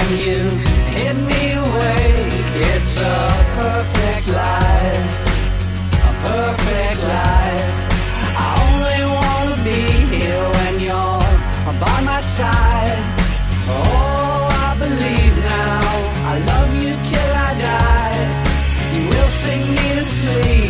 you hit me awake. It's a perfect life, a perfect life. I only wanna be here when you're by my side. Oh, I believe now, I love you till I die. You will sing me to sleep.